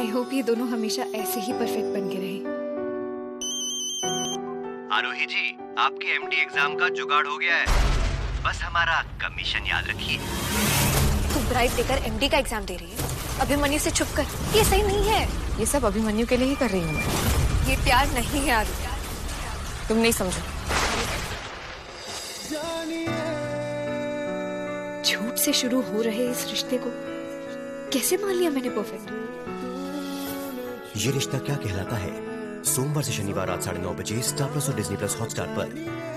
I hope ये दोनों हमेशा ऐसे ही परफेक्ट बन के रहे। आरोही जी, आपके एमडी एग्जाम का जुगाड़ हो गया है, बस हमारा कमीशन याद रखिए। तू ब्राइब देकर एमडी का एग्जाम दे रही है, अभिमन्यु से छुप कर। ये सही नहीं है। ये सब अभिमन्यु के लिए ही कर रही हूँ मैं। ये प्यार नहीं है आरु, तुम नहीं समझो। झूठ से शुरू हो रहे इस रिश्ते को कैसे मान लिया मैंने परफेक्ट। ये रिश्ता क्या कहलाता है, सोमवार से शनिवार रात 9:30 बजे स्टार प्लस और डिज्नी प्लस हॉटस्टार पर।